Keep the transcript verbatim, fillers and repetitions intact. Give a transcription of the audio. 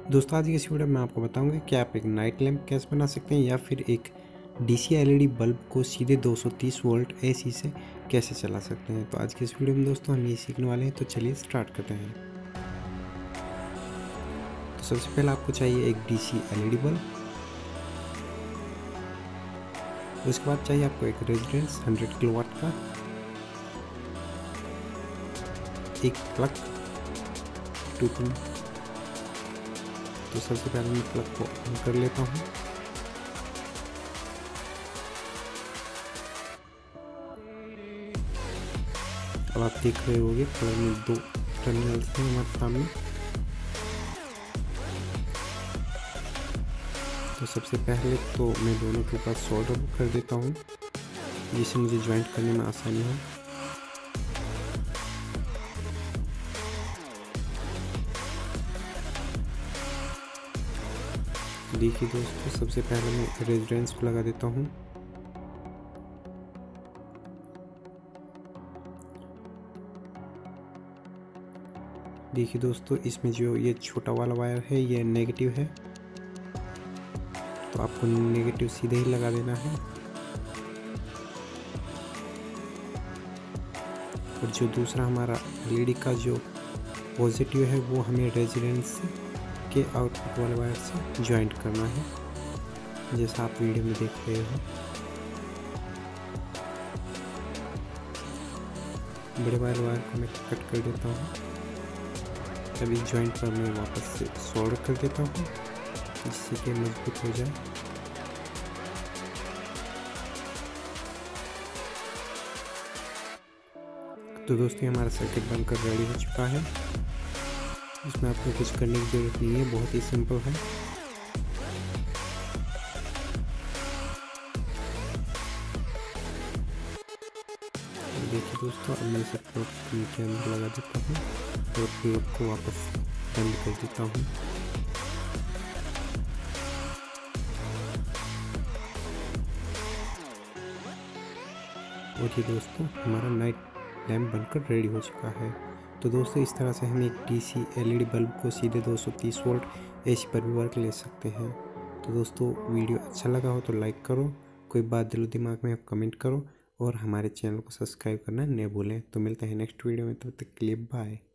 दोस्तों आज की इस वीडियो में आपको बताऊंगा कि आप एक नाइट लैंप कैसे बना सकते हैं या फिर एक डीसी एलईडी बल्ब को सीधे दो सौ तीस वोल्ट एसी से कैसे चला सकते हैं। तो आज की इस वीडियो में दोस्तों हम ये सीखने वाले हैं, तो चलिए स्टार्ट करते हैं। तो सबसे पहले आपको चाहिए एक डीसी एलईडी बल्ब। उसके बाद चाहिए आपको एक रेजिडेंस हंड्रेड किलोवाट का, एक प्लग टू पिन। तो सबसे पहले मैं प्लग को ऑन कर लेता हूँ। अब आप देख रहे होंगे प्लग में दो टर्मिनल्स हैं हमारे सामने। तो सबसे पहले तो मैं दोनों के ऊपर सोल्डर कर देता हूँ, जिससे मुझे ज्वाइंट करने में आसानी हो। देखिए दोस्तों, सबसे पहले मैं रेजिडेंस को लगा देता हूँ। देखिए दोस्तों, इसमें जो ये छोटा वाला वायर है ये नेगेटिव है, तो आपको नेगेटिव सीधे ही लगा देना है। और जो दूसरा हमारा एलईडी का जो पॉजिटिव है वो हमें रेजिडेंस के आउटपुट वाले वायर से ज्वाइंट करना है, जैसा आप वीडियो में देख रहे हो। बड़े वाले वायर को मैं कट कर देता हूँ। अभी ज्वाइंट पर मैं वापस से सोल्डर कर देता हूँ, जिससे कि मजबूत हो जाए। तो दोस्तों हमारा सर्किट बनकर रेडी हो चुका है। इसमें आपको कुछ करने की जरूरत नहीं है, बहुत ही सिंपल है। देखिए दोस्तों, अब मैं इसे प्लग के अंदर लगा देता हूँ और प्लग को वापस बंद कर देता हूँ। और ये दोस्तों हमारा नाइट लैम्प बनकर रेडी हो चुका है। तो दोस्तों इस तरह से हम एक डीसी एलईडी बल्ब को सीधे दो सौ तीस वोल्ट एसी पर भी वर्क ले सकते हैं। तो दोस्तों वीडियो अच्छा लगा हो तो लाइक करो, कोई बात दिलो दिमाग में आप कमेंट करो और हमारे चैनल को सब्सक्राइब करना न भूलें। तो मिलते हैं नेक्स्ट वीडियो में, तब तक के लिए बाय।